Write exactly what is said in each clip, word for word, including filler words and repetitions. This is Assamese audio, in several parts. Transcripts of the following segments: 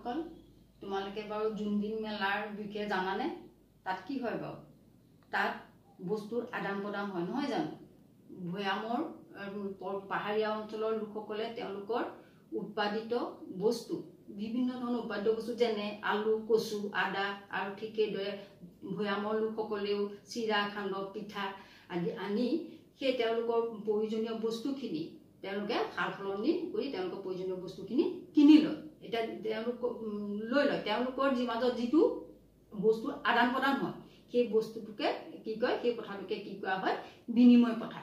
বন্ধুসকল, তোমালোকে বাৰু জোনবিল মেলাৰ বিষয়ে জানানে? তাত কি হয় বাৰু? তাত বস্তুৰ আদান প্ৰদান হয় নহয় জানো? ভৈয়ামৰ পাহাৰীয়া অঞ্চলৰ লোকসকলে তেওঁলোকৰ উৎপাদিত বস্তু বিভিন্ন ধৰণৰ উৎপাদিত বস্তু যেনে আলু, কচু, আদা আৰু ঠিক সেইদৰে ভৈয়ামৰ লোকসকলেও চিৰা, সান্দহ, পিঠা আদি আনি সেই তেওঁলোকৰ প্ৰয়োজনীয় বস্তুখিনি তেওঁলোকে সাল সলনি কৰি তেওঁলোকৰ প্ৰয়োজনীয় বস্তুখিনি কিনি লয়। এটা তেওঁলোক লৈ লয় তেওঁলোকৰ মাজত যিটো বস্তুৰ আদান প্ৰদান হয় সেই বস্তুটোকে কি কয়, সেই কথাটোকে কি কোৱা হয়? বিনিময় প্ৰথা।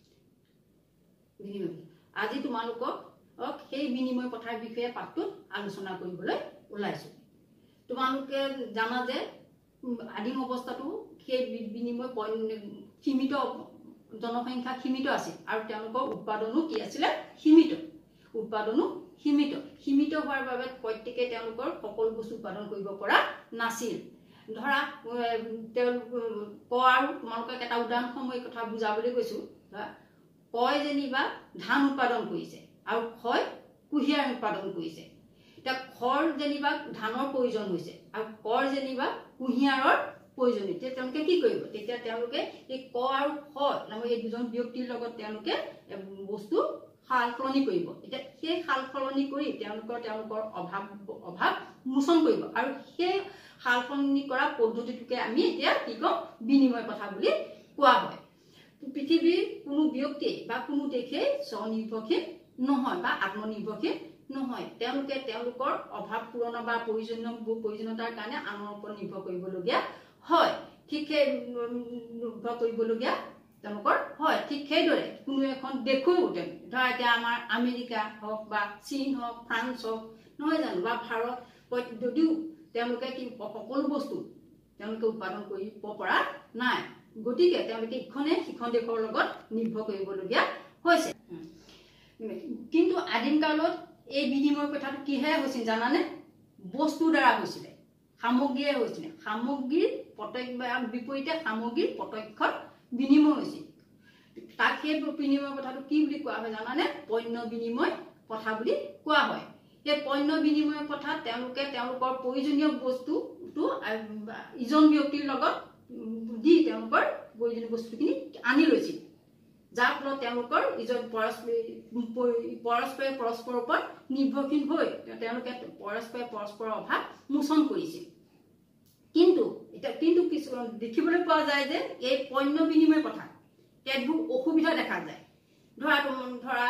বিনিময় আজি তোমালোকক সেই বিনিময় প্ৰথাৰ বিষয়ে পাঠটোত আলোচনা কৰিবলৈ ওলাইছো। তোমালোকে জানা যে আদিম অৱস্থাটো সেই বিনিময় সীমিত জনসংখ্যা সীমিত আছিল আৰু তেওঁলোকৰ উৎপাদনো কি আছিলে? সীমিত। উৎপাদনো সীমিত সীমিত হোৱাৰ বাবে প্ৰত্যেকে তেওঁলোকৰ সকলো বস্তু উৎপাদন কৰিব পৰা নাছিল। ধৰা তেওঁলোক ক আৰু তোমালোকক এটা উদাহৰণ মই কথা বুজাবলৈ কৈছো। কয় যেনিবা ধান উৎপাদন কৰিছে আৰু খয় কুঁহিয়াৰ উৎপাদন কৰিছে। এতিয়া খৰ যেনিবা ধানৰ প্ৰয়োজন হৈছে আৰু কৰ যেনিবা কুঁহিয়াৰৰ প্ৰয়োজন। তেতিয়া তেওঁলোকে কি কৰিব? তেতিয়া তেওঁলোকে এই ক আৰু খ নামৰ এই দুজন ব্যক্তিৰ লগত তেওঁলোকে বস্তু সাল সলনি কৰিব। এতিয়া সেই সাল সলনি কৰি তেওঁলোকৰ তেওঁলোকৰ অভাৱ অভাৱ মোচন কৰিব আৰু সেই সাল সলনি কৰা পদ্ধতিটোকে আমি এতিয়া কি কওঁ? বিনিময় প্ৰথা বুলি কোৱা হয়। পৃথিৱীৰ কোনো ব্যক্তি বা কোনো দেশে স্বনিৰ্ভৰশীল নহয় বা আত্মনিৰ্ভৰশীল নহয়। তেওঁলোকে তেওঁলোকৰ অভাৱ পূৰণ বা প্ৰয়োজনীয় প্ৰয়োজনীয়তাৰ কাৰণে আনৰ ওপৰত নিৰ্ভৰ কৰিবলগীয়া হয়। ঠিক সেই নিৰ্ভৰ কৰিবলগীয়া তেওঁলোকৰ হয়। ঠিক সেইদৰে কোনো এখন দেশো ধৰা এতিয়া আমাৰ আমেৰিকা হওক বা চীন হওক, ফ্ৰান্স হওক নহয় জানো, বা ভাৰত, যদিও তেওঁলোকে কি সকলো বস্তু তেওঁলোকে উৎপাদন কৰিব পৰা নাই, গতিকে তেওঁলোকে ইখনে সিখন দেশৰ লগত নিৰ্ভৰ কৰিবলগীয়া হৈছে। কিন্তু আদিম কালত এই বিনিময় প্ৰথাটো কিহে হৈছিল জানানে? বস্তুৰ দ্বাৰা হৈছিলে, সামগ্ৰীয়ে হৈছিলে। সামগ্ৰীৰ প্ৰত্যক্ষ বিপৰীতে সামগ্ৰীৰ প্ৰত্যক্ষ বিনিময় হৈছিল। তাক সেই বিনিময় প্ৰথাটো কি বুলি কোৱা হয় জানানে? পণ্য বিনিময় প্ৰথা বুলি কোৱা হয়। সেই পণ্য বিনিময় প্ৰথাত তেওঁলোকে তেওঁলোকৰ প্ৰয়োজনীয় বস্তুটো ইজন ব্যক্তিৰ লগত দি তেওঁলোকৰ প্ৰয়োজনীয় বস্তুখিনি আনি লৈছিল, যাৰ ফলত তেওঁলোকৰ ইজন পৰস্পৰে পৰস্পৰৰ ওপৰত নিৰ্ভৰশীল হৈ তেওঁলোকে পৰস্পৰে পৰস্পৰৰ অভাৱ মোচন কৰিছিল। কিন্তু এতিয়া কিন্তু কিছু দেখিবলৈ পোৱা যায় যে এই পণ্য বিনিময় প্ৰথা কেতবোৰ অসুবিধা দেখা যায়। ধৰা ধৰা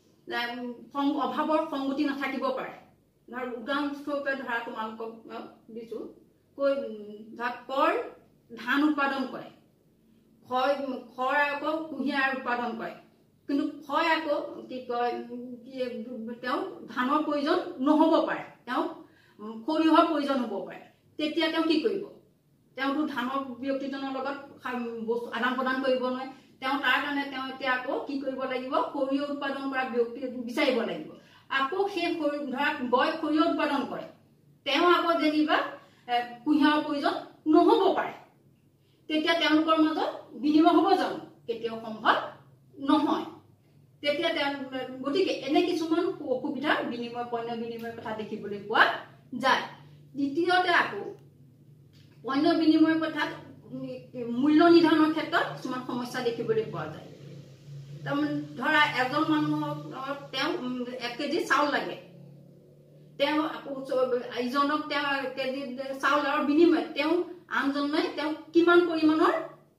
অভাৱৰ সংগতি নাথাকিব পাৰে। ধৰা উদাহৰণস্বৰূপে ধৰা তোমালোকক দিছো, কৈ ধৰা কৰ ধান উৎপাদন কৰে, খয় খৰ আকৌ কুঁহিয়াৰ উৎপাদন কৰে, কিন্তু খয় আকৌ কি কয় তেওঁ ধানৰ প্ৰয়োজন নহ'ব পাৰে, তেওঁ সৰিয়হৰ প্ৰয়োজন হ'ব পাৰে। তেতিয়া তেওঁ কি কৰিব? তেওঁতো ধানৰ ব্যক্তিজনৰ লগত বস্তু আদান প্ৰদান কৰিব নোৱাৰে। তেওঁ তাৰ কাৰণে তেওঁ এতিয়া আকৌ কি কৰিব লাগিব? সৰিয়হ উৎপাদন কৰা ব্যক্তি বিচাৰিব লাগিব। আকৌ সেই ধৰা গৈ সৰিয়হ উৎপাদন কৰে, তেওঁ আকৌ যেনিবা কুঁহিয়াৰৰ প্ৰয়োজন নহ'ব পাৰে। তেতিয়া তেওঁলোকৰ মাজত বিনিময় হ'ব জানো? কেতিয়াও সম্ভৱ নহয়। তেতিয়া গতিকে এনে কিছুমান অসুবিধা বিনিময় পণ্য বিনিময় কথা দেখিবলৈ পোৱা যায়। দ্বিতীয়তে আকৌ পণ্য বিনিময় প্ৰথাত মূল্য নিৰ্ধাৰণৰ ক্ষেত্ৰত কিছুমান সমস্যা দেখিবলৈ পোৱা যায়। তাৰমানে ধৰা এজন মানুহক তেওঁ এক কেজি চাউল লাগে, তেওঁ আকৌ ইজনক তেওঁ এক কেজি চাউলৰ বিনিময়ত তেওঁ আনজনে তেওঁ কিমান পৰিমাণৰ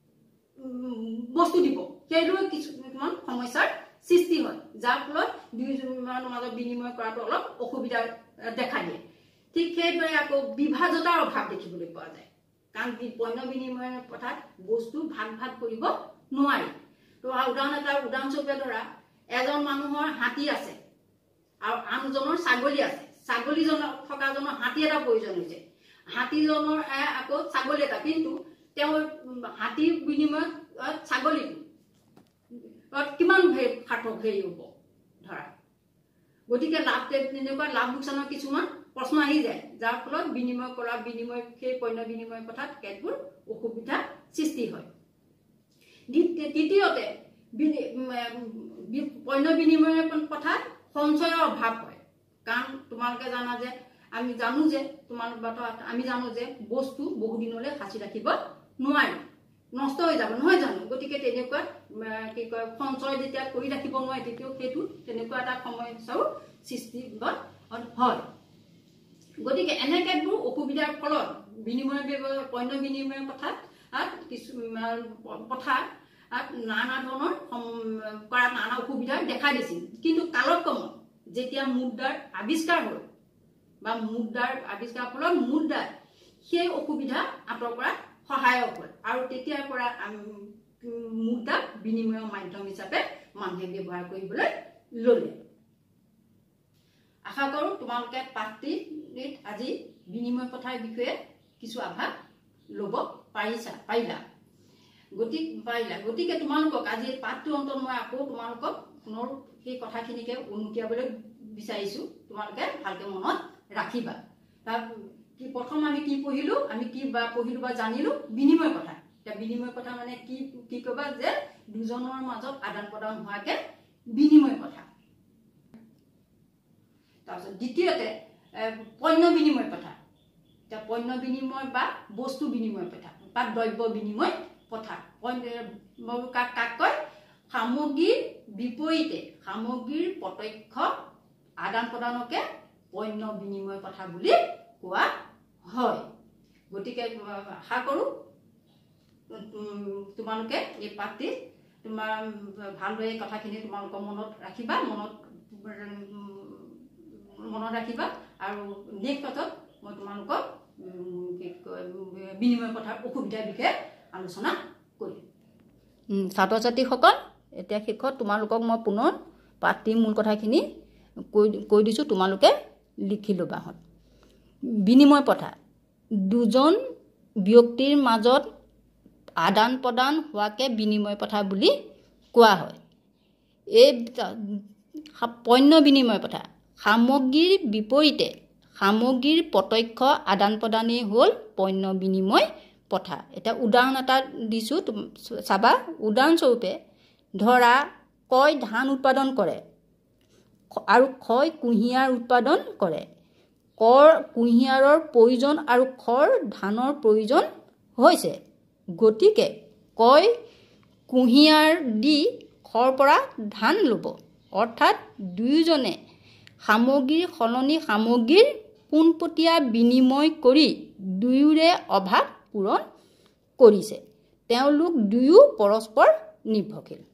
বস্তু দিব, সেইদৰে কিছুমান সমস্যাৰ সৃষ্টি হয়, যাৰ ফলত দুয়োজনৰ মাজত বিনিময় কৰাটো অলপ অসুবিধা দেখা দিয়ে। ঠিক সেইদৰে আকৌ বিভাজতাৰ অভাৱ দেখিবলৈ পোৱা যায়, কাৰণ পণ্য বিনিময় প্ৰথাত বস্তু ভাগ ভাগ কৰিব নোৱাৰি। তো উদাহৰণ এটা উদাহৰণস্বৰূপে ধৰা এজন মানুহৰ হাতী আছে আৰু আনজনৰ ছাগলী আছে। ছাগলীজনৰ থকাজনৰ হাতী এটা প্ৰয়োজন হৈছে, হাতীজনৰ আকৌ ছাগলী এটা, কিন্তু তেওঁৰ হাতীৰ বিনিময়ত ছাগলীটো কিমান সাৰ্থক হেৰি হ'ব ধৰা। গতিকে লাভ তেনেকুৱা লাভ লোকচানৰ কিছুমান প্ৰশ্ন আহি যায়, যাৰ ফলত বিনিময় কৰা বিনিময় সেই পণ্য বিনিময় প্ৰথাত কেতবোৰ অসুবিধা সৃষ্টি হয়। তৃতীয়তে পণ্য বিনিময় প্ৰথাত সঞ্চয়ৰ অভাৱ হয়, কাৰণ তোমালোকে জানা যে আমি জানো যে তোমালোক আমি জানো যে বস্তু বহু দিনলৈ সাঁচি ৰাখিব নোৱাৰে, নষ্ট হৈ যাব নহয় জানো। গতিকে তেনেকুৱা কি কয় সঞ্চয় যেতিয়া কৰি ৰাখিব নোৱাৰে তেতিয়াও সেইটো তেনেকুৱা এটা সমস্যাও সৃষ্টি হয়। গতিকে এনেকেবোৰ অসুবিধাৰ ফলত বিনিময় পণ্য বিনিময় কথা কিছু কথা নানা ধৰণৰ কৰা নানা অসুবিধা দেখা দিছিল। কিন্তু কালক্ৰমত যেতিয়া মুদ্ৰাৰ আৱিষ্কাৰ হ'ল বা মুদ্ৰাৰ আৱিষ্কাৰৰ ফলত মুদ্ৰাই সেই অসুবিধা আঁতৰ কৰা সহায়ক হ'ল আৰু তেতিয়াৰ পৰা মুদ্ৰাক বিনিময়ৰ মাধ্যম হিচাপে মানুহে ব্যৱহাৰ কৰিবলৈ ল'লে। আশা কৰোঁ তোমালোকে পাঠটিত আজি বিনিময় প্ৰথাৰ বিষয়ে কিছু আভাস ল'ব পাৰিছা পাৰিলা গতিকে পাৰিলা গতিকে তোমালোকক আজি পাঠটোৰ অন্তত মই আকৌ তোমালোকক পুনৰ সেই কথাখিনিকে উনুকিয়াবলৈ বিচাৰিছোঁ। তোমালোকে ভালকে মনত ৰাখিবা। তাৰ কি প্ৰথম আমি কি পঢ়িলো আমি কি বা পঢ়িলো বা জানিলো বিনিময় কথা। এতিয়া বিনিময় কথা মানে কি কি কবা যে দুজনৰ মাজত আদান প্ৰদান হোৱাকে বিনিময় কথা। তাৰপিছত দ্বিতীয়তে পণ্য বিনিময় কথা। এতিয়া পণ্য বিনিময় বা বস্তু বিনিময় কথা বা দ্ৰব্য বিনিময় কথা। কাক কাক কয় সামগ্ৰীৰ বিপৰীতে সামগ্ৰীৰ প্ৰত্যক্ষ আদান প্ৰদানকে পণ্য বিনিময় কথা বুলি কোৱা হয়। গতিকে আশা কৰোঁ তোমালোকে এই পাঠটি তোমাৰ ভালদৰে কথাখিনি তোমালোকৰ মনত ৰাখিবা মনত মনত ৰাখিবা আৰু নেক্সট পাঠত মই তোমালোকক বিনিময় কথাৰ অসুবিধাৰ বিষয়ে আলোচনা কৰিম। ছাত্ৰ ছাত্ৰীসকল এতিয়া শেষত তোমালোকক মই পুনৰ পাঠটিৰ মূল কথাখিনি কৈ কৈ দিছোঁ, তোমালোকে লিখি ল'বাহঁত। বিনিময় প্ৰথা দুজন ব্যক্তিৰ মাজত আদান প্ৰদান হোৱাকে বিনিময় প্ৰথা বুলি কোৱা হয়। এই পণ্য বিনিময় প্ৰথা সামগ্ৰীৰ বিপৰীতে সামগ্ৰীৰ প্ৰত্যক্ষ আদান প্ৰদানেই হ'ল পণ্য বিনিময় প্ৰথা। এটা উদাহৰণ এটা দিছোঁ চাবা। উদাহৰণস্বৰূপে ধৰা কয় ধান উৎপাদন কৰে আৰু খয় কুঁহিয়াৰ উৎপাদন কৰে। কৰ কুঁহিয়াৰৰ প্ৰয়োজন আৰু খৰ ধানৰ প্ৰয়োজন হৈছে, গতিকে কয় কুঁহিয়াৰ দি খৰ পৰা ধান ল'ব। অৰ্থাৎ দুয়োজনে সামগ্ৰীৰ সলনি সামগ্ৰীৰ পোনপটীয়া বিনিময় কৰি দুয়োৰে অভাৱ পূৰণ কৰিছে। তেওঁলোক দুয়ো পৰস্পৰ নিৰ্ভৰশীল।